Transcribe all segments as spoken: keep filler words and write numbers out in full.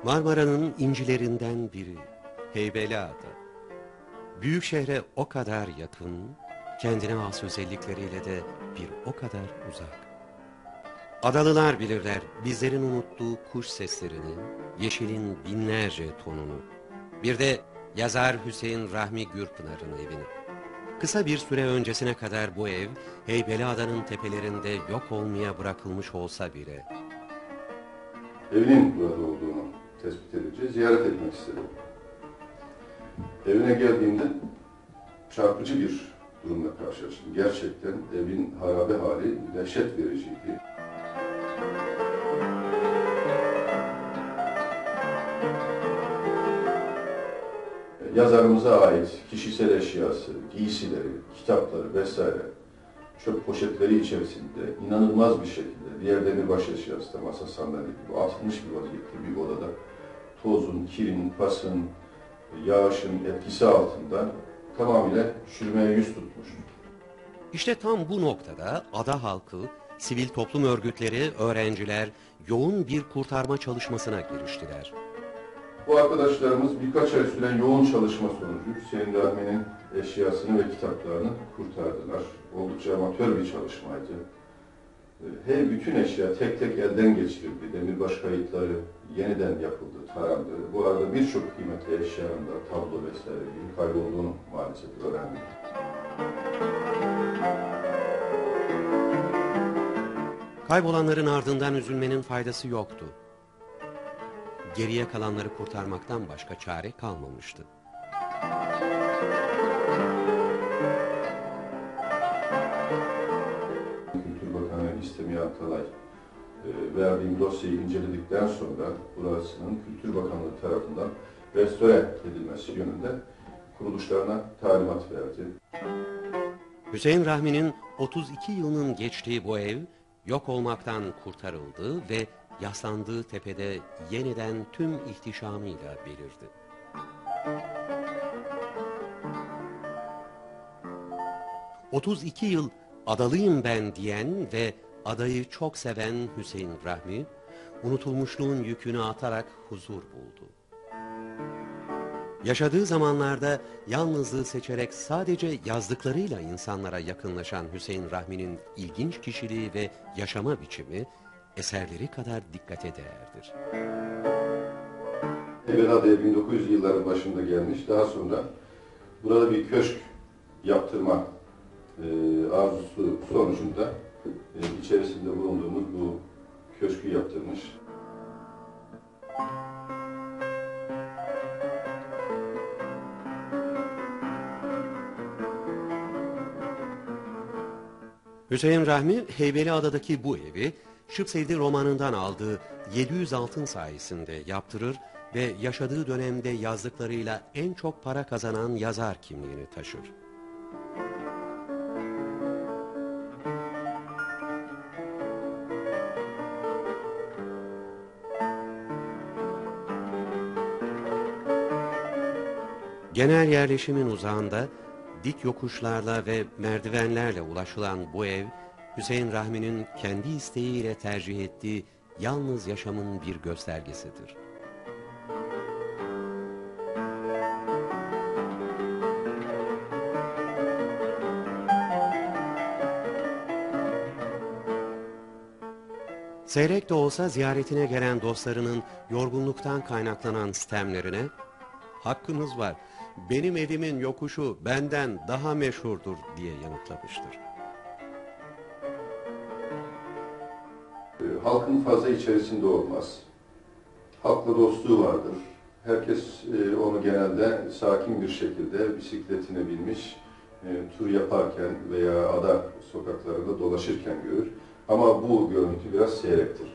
Marmara'nın incilerinden biri Heybeliada. Büyük şehre o kadar yakın, kendine has özellikleriyle de bir o kadar uzak. Adalılar bilirler bizlerin unuttuğu kuş seslerini, yeşilin binlerce tonunu. Bir de yazar Hüseyin Rahmi Gürpınar'ın evini. Kısa bir süre öncesine kadar bu ev Heybeliada'nın tepelerinde yok olmaya bırakılmış olsa bile evinin burada olduğunu tespit edince ziyaret etmek istedim. Evine geldiğimde çarpıcı bir durumla karşılaştım. Gerçekten evin harabe hali dehşet vericiydi. Yazarımıza ait kişisel eşyası, giysileri, kitapları vesaire çöp poşetleri içerisinde inanılmaz bir şekilde diğer demirbaş eşyası da masa sandalye gibi atılmış bir vaziyette bir odada tozun, kirin, pasın, yağışın etkisi altında tamamıyla çürümeye yüz tutmuş. İşte tam bu noktada ada halkı, sivil toplum örgütleri, öğrenciler yoğun bir kurtarma çalışmasına giriştiler. Bu arkadaşlarımız birkaç ay süren yoğun çalışma sonucu Hüseyin Rahmi'nin eşyasını ve kitaplarını kurtardılar. Oldukça amatör bir çalışmaydı. Her bütün eşya tek tek elden geçirildi. Demirbaş kayıtları yeniden yapıldı, tarandı. Bu arada birçok kıymetli eşyanın da tablo vesaire gibi kaybolduğunu maalesef öğrendik. Kaybolanların ardından üzülmenin faydası yoktu. Geriye kalanları kurtarmaktan başka çare kalmamıştı. Kültür Bakanı İstemiye Atalay verdiğim dosyayı inceledikten sonra burasının Kültür Bakanlığı tarafından restore edilmesi yönünde kuruluşlarına talimat verdi. Hüseyin Rahmi'nin otuz iki yılının geçtiği bu ev yok olmaktan kurtarıldı ve yaslandığı tepede yeniden tüm ihtişamıyla belirdi. otuz iki yıl adalıyım ben diyen ve adayı çok seven Hüseyin Rahmi, unutulmuşluğun yükünü atarak huzur buldu. Yaşadığı zamanlarda yalnızlığı seçerek sadece yazdıklarıyla insanlara yakınlaşan Hüseyin Rahmi'nin ilginç kişiliği ve yaşama biçimi, eserleri kadar dikkate değerdir. Heybeliada'ya bin dokuz yüz yılların başında gelmiş, daha sonra burada bir köşk yaptırma e, arzusu sonucunda e, içerisinde bulunduğumuz bu köşkü yaptırmış. Hüseyin Rahmi, Heybeliada'daki bu evi, Şıpseydi romanından aldığı yedi yüz altın sayesinde yaptırır ve yaşadığı dönemde yazdıklarıyla en çok para kazanan yazar kimliğini taşır. Genel yerleşimin uzağında, dik yokuşlarla ve merdivenlerle ulaşılan bu ev, Hüseyin Rahmi'nin kendi isteğiyle tercih ettiği yalnız yaşamın bir göstergesidir. Seyrek de olsa ziyaretine gelen dostlarının yorgunluktan kaynaklanan sitemlerine, "Hakkınız var, benim evimin yokuşu benden daha meşhurdur" diye yanıtlamıştır. Halkın fazla içerisinde olmaz. Halkla dostluğu vardır. Herkes onu genelde sakin bir şekilde bisikletine binmiş, tur yaparken veya ada sokaklarında dolaşırken görür. Ama bu görüntü biraz seyrektir.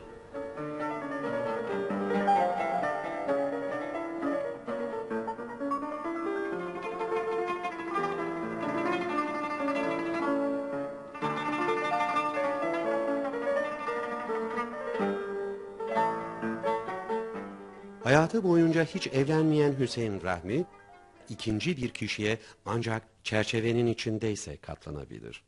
Hayatı boyunca hiç evlenmeyen Hüseyin Rahmi, ikinci bir kişiye ancak çerçevenin içindeyse katlanabilir.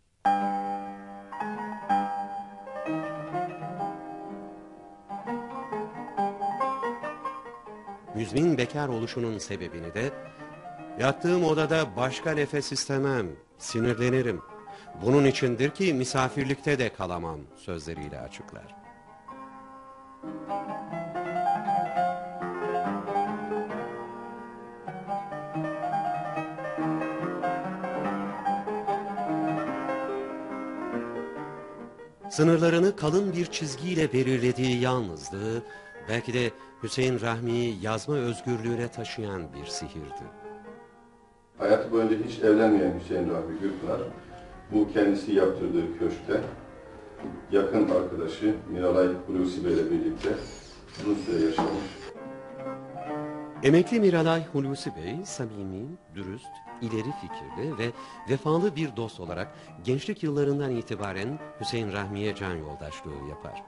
ismin bekar oluşunun sebebini de yattığım odada başka nefes istemem, sinirlenirim. Bunun içindir ki misafirlikte de kalamam sözleriyle açıklar. Sınırlarını kalın bir çizgiyle belirlediği yalnızlığı, belki de Hüseyin Rahmi'yi yazma özgürlüğüne taşıyan bir sihirdi. Hayatı boyunca hiç evlenmeyen Hüseyin Rahmi Gürpınar, bu kendisi yaptırdığı köşkte yakın arkadaşı Miralay Hulusi Bey ile birlikte uzun süre yaşamış. Emekli Miralay Hulusi Bey, samimi, dürüst, ileri fikirli ve vefalı bir dost olarak gençlik yıllarından itibaren Hüseyin Rahmi'ye can yoldaşlığı yapar.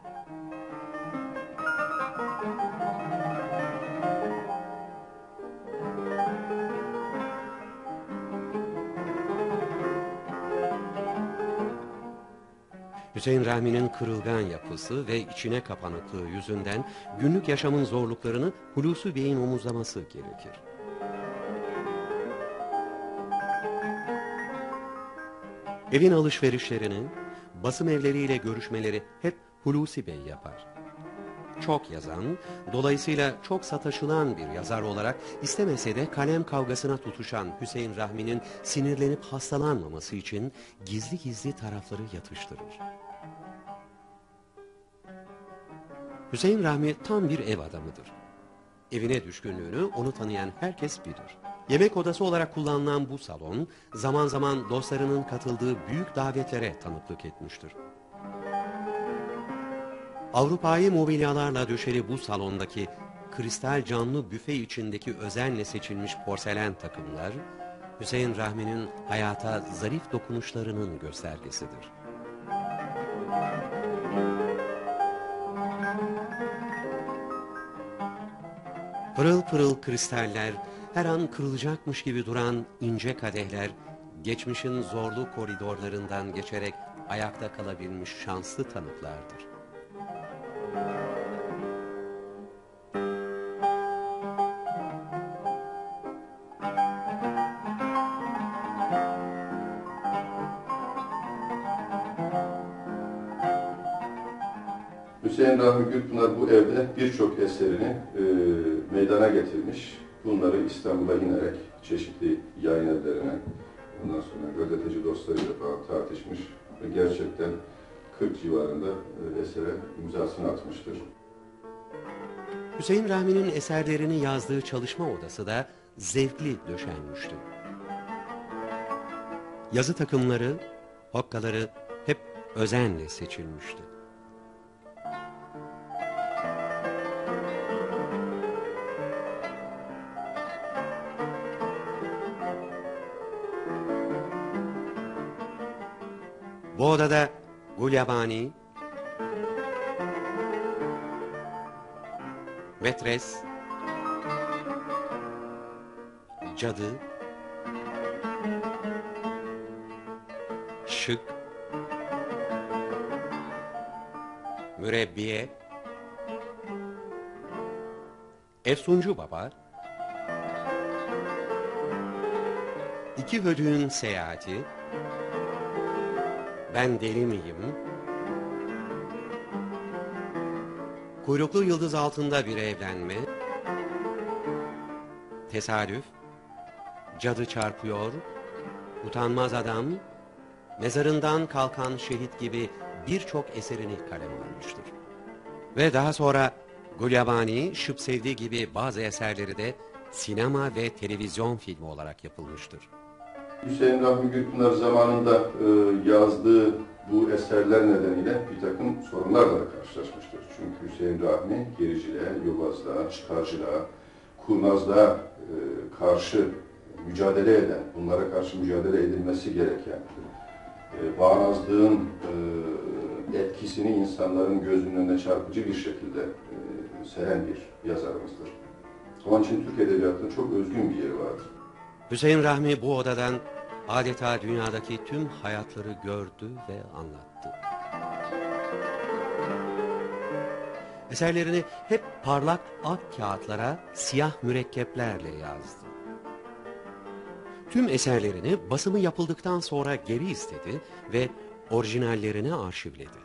Hüseyin Rahmi'nin kırılgan yapısı ve içine kapanıklığı yüzünden günlük yaşamın zorluklarını Hulusi Bey'in omuzlaması gerekir. Evin alışverişlerini, basım evleriyle görüşmeleri hep Hulusi Bey yapar. Çok yazan, dolayısıyla çok sataşılan bir yazar olarak istemese de kalem kavgasına tutuşan Hüseyin Rahmi'nin sinirlenip hastalanmaması için gizli gizli tarafları yatıştırır. Hüseyin Rahmi tam bir ev adamıdır. Evine düşkünlüğünü onu tanıyan herkes bilir. Yemek odası olarak kullanılan bu salon, zaman zaman dostlarının katıldığı büyük davetlere tanıklık etmiştir. Avrupa'yı mobilyalarla döşeli bu salondaki kristal camlı büfe içindeki özenle seçilmiş porselen takımlar, Hüseyin Rahmi'nin hayata zarif dokunuşlarının göstergesidir. Pırıl pırıl kristaller, her an kırılacakmış gibi duran ince kadehler, geçmişin zorlu koridorlarından geçerek ayakta kalabilmiş şanslı tanıklardır. Hüseyin Rahmi Gürpınar bu evde birçok eserini e, meydana getirmiş. Bunları İstanbul'a inerek çeşitli yayın evlerine, ondan sonra gazeteci dostlarıyla falan tartışmış ve gerçekten kırk civarında e, esere imzasını atmıştır. Hüseyin Rahmi'nin eserlerini yazdığı çalışma odası da zevkli döşenmişti. Yazı takımları, hokkaları hep özenle seçilmişti. Bu odada Gulyabani, Metres, Cadı, Şık, Mürebbiye, Efsuncu Baba, İki Hödüğün Seyahati, Ben Deli Miyim, Kuyruklu Yıldız Altında Bir Evlenme, Tesadüf, Cadı Çarpıyor, Utanmaz Adam, Mezarından Kalkan Şehit gibi birçok eserini kaleme almıştır. Ve daha sonra Gulyabani, Şıp Sevdi gibi bazı eserleri de sinema ve televizyon filmi olarak yapılmıştır. Hüseyin Rahmi Gürpınar zamanında e, yazdığı bu eserler nedeniyle bir takım sorunlarla karşılaşmıştır. Çünkü Hüseyin Rahmi gericiliğe, yobazlığa, çıkarcılığa, kurnazlığa e, karşı mücadele eden, bunlara karşı mücadele edilmesi gereken, e, bağnazlığın e, etkisini insanların gözünün önüne çarpıcı bir şekilde e, seren bir yazarımızdır. Onun için Türk Edebiyatı'nın çok özgün bir yeri vardır. Hüseyin Rahmi bu odadan adeta dünyadaki tüm hayatları gördü ve anlattı. Eserlerini hep parlak ak kağıtlara siyah mürekkeplerle yazdı. Tüm eserlerini basımı yapıldıktan sonra geri istedi ve orijinallerini arşivledi.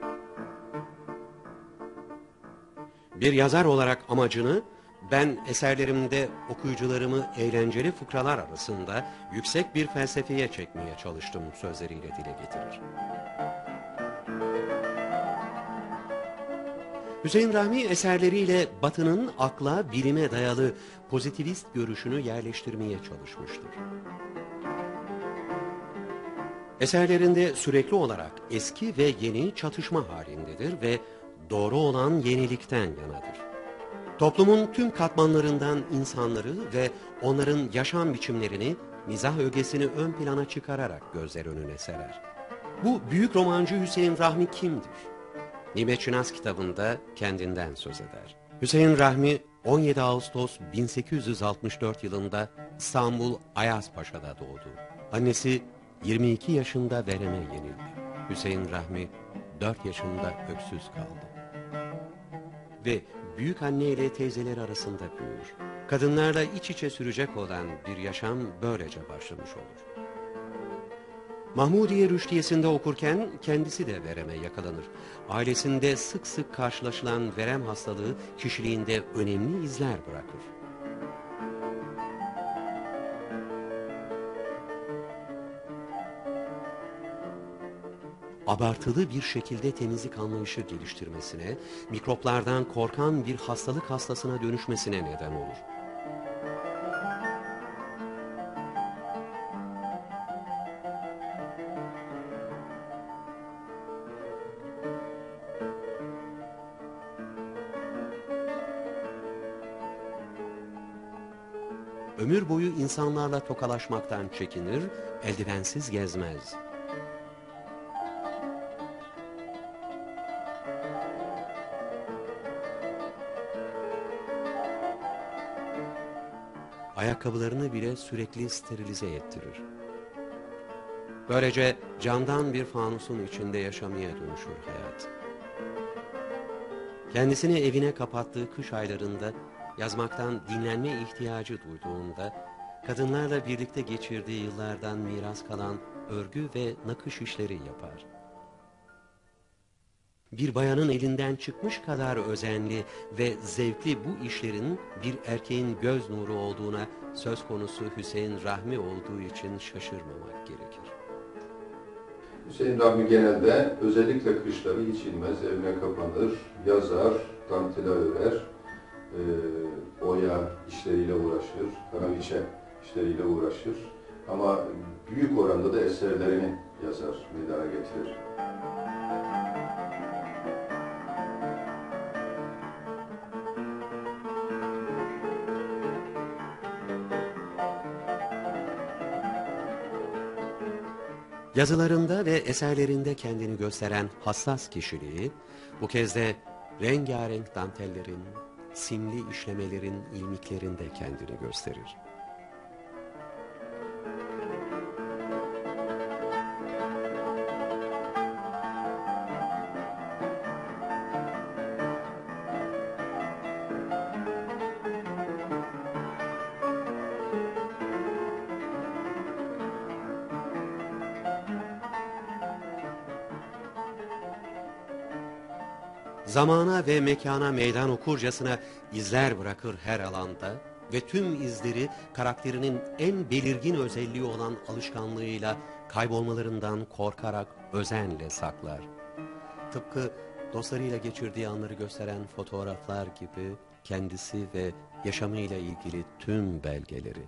Bir yazar olarak amacını, ben eserlerimde okuyucularımı eğlenceli fıkralar arasında yüksek bir felsefeye çekmeye çalıştım sözleriyle dile getirir. Hüseyin Rahmi eserleriyle Batı'nın akla, bilime dayalı pozitivist görüşünü yerleştirmeye çalışmıştır. Eserlerinde sürekli olarak eski ve yeni çatışma halindedir ve doğru olan yenilikten yanadır. Toplumun tüm katmanlarından insanları ve onların yaşam biçimlerini, mizah ögesini ön plana çıkararak gözler önüne serer. Bu büyük romancı Hüseyin Rahmi kimdir? Nimet Şinas kitabında kendinden söz eder. Hüseyin Rahmi on yedi Ağustos bin sekiz yüz altmış dört yılında İstanbul Ayazpaşa'da doğdu. Annesi yirmi iki yaşında vereme yenildi. Hüseyin Rahmi dört yaşında öksüz kaldı. Ve büyük anne ile teyzeleri arasında büyür. Kadınlarla iç içe sürecek olan bir yaşam böylece başlamış olur. Mahmudiye Rüştiyesi'nde okurken kendisi de vereme yakalanır. Ailesinde sık sık karşılaşılan verem hastalığı kişiliğinde önemli izler bırakır. Abartılı bir şekilde temizlik anlayışı geliştirmesine, mikroplardan korkan bir hastalık hastasına dönüşmesine neden olur. Ömür boyu insanlarla tokalaşmaktan çekinir, eldivensiz gezmez. Ayakkabılarını bile sürekli sterilize ettirir. Böylece camdan bir fanusun içinde yaşamaya dönüşür hayat. Kendisini evine kapattığı kış aylarında yazmaktan dinlenme ihtiyacı duyduğunda, kadınlarla birlikte geçirdiği yıllardan miras kalan örgü ve nakış işleri yapar. Bir bayanın elinden çıkmış kadar özenli ve zevkli bu işlerin bir erkeğin göz nuru olduğuna söz konusu Hüseyin Rahmi olduğu için şaşırmamak gerekir. Hüseyin Rahmi genelde özellikle kışları hiç inmez, evine kapanır, yazar, dantile örer, e, oya işleriyle uğraşır, kanaviçe işleriyle uğraşır. Ama büyük oranda da eserlerini yazar, meydana getirir. Yazılarında ve eserlerinde kendini gösteren hassas kişiliği, bu kez de rengarenk dantellerin, simli işlemelerin ilmiklerinde kendini gösterir. Zamana ve mekana meydan okurcasına izler bırakır her alanda ve tüm izleri karakterinin en belirgin özelliği olan alışkanlığıyla kaybolmalarından korkarak özenle saklar. Tıpkı dostlarıyla geçirdiği anları gösteren fotoğraflar gibi kendisi ve yaşamıyla ilgili tüm belgeleri.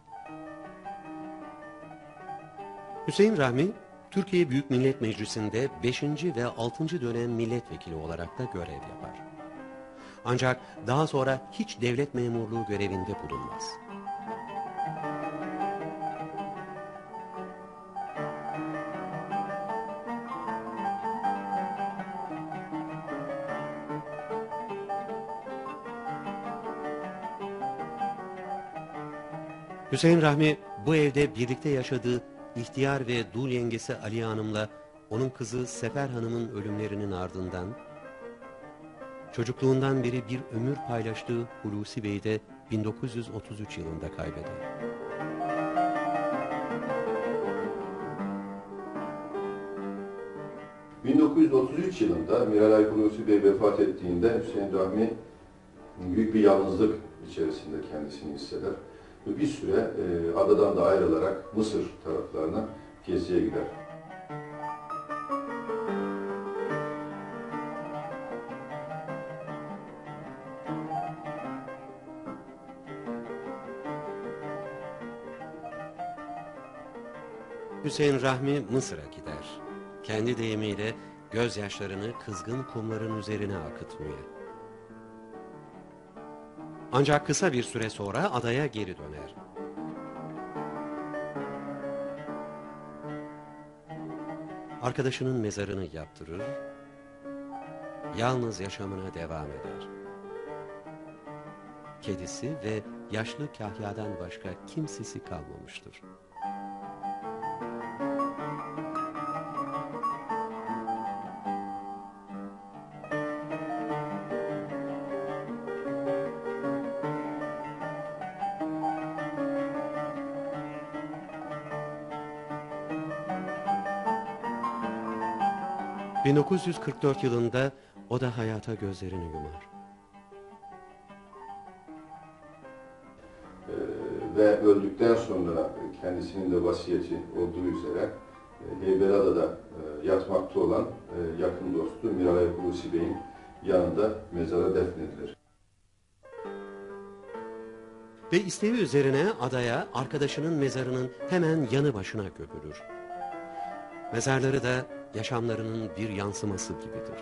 Hüseyin Rahmi, Türkiye Büyük Millet Meclisi'nde beşinci ve altıncı dönem milletvekili olarak da görev yapar. Ancak daha sonra hiç devlet memurluğu görevinde bulunmaz. Hüseyin Rahmi bu evde birlikte yaşadığı ihtiyar ve dul yengesi Aliye Hanım'la onun kızı Sefer Hanım'ın ölümlerinin ardından çocukluğundan beri bir ömür paylaştığı Hulusi Bey'i de bin dokuz yüz otuz üç yılında kaybeder. bin dokuz yüz otuz üç yılında Miralay Hulusi Bey vefat ettiğinde Hüseyin Rahmi büyük bir yalnızlık içerisinde kendisini hisseder. Ve bir süre e, adadan da ayrılarak Mısır taraflarına geziye gider. Hüseyin Rahmi Mısır'a gider. Kendi deyimiyle gözyaşlarını kızgın kumların üzerine akıtmaya. Ancak kısa bir süre sonra adaya geri döner. Arkadaşının mezarını yaptırır, yalnız yaşamına devam eder. Kedisi ve yaşlı Kahya'dan başka kimsesi kalmamıştır. bin dokuz yüz kırk dört yılında o da hayata gözlerini yumar. Ee, ve öldükten sonra kendisinin de vasiyeti olduğu üzere e, Heybeliada'da e, yatmakta olan e, yakın dostu Miralay Hulusi Bey'in yanında mezara defnedilir. Ve isteği üzerine adaya arkadaşının mezarının hemen yanı başına gömülür. Mezarları da yaşamlarının bir yansıması gibidir.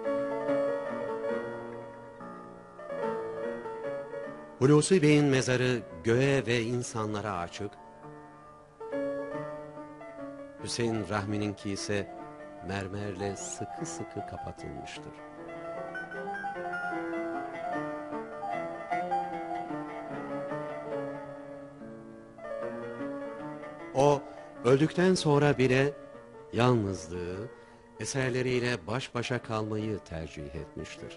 Hulusi Bey'in mezarı göğe ve insanlara açık, Hüseyin Rahmi'ninki ise mermerle sıkı sıkı kapatılmıştır. O, öldükten sonra bile yalnızlığı, eserleriyle baş başa kalmayı tercih etmiştir.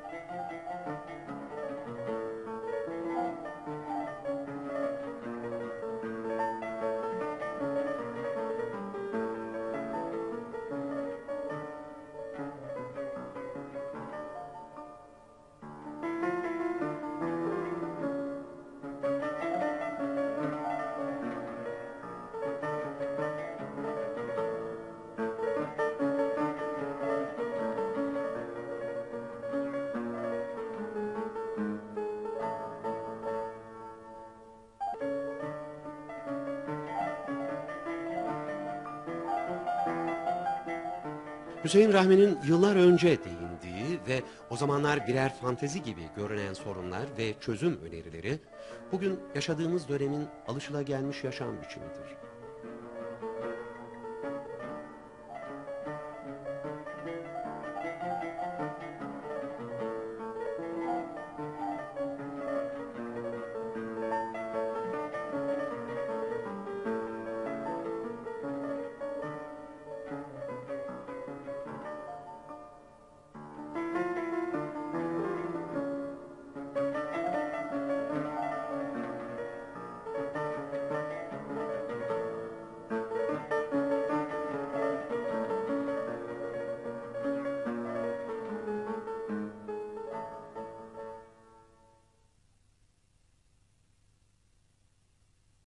Hüseyin Rahmi'nin yıllar önce değindiği ve o zamanlar birer fantezi gibi görünen sorunlar ve çözüm önerileri, bugün yaşadığımız dönemin alışılagelmiş yaşam biçimidir.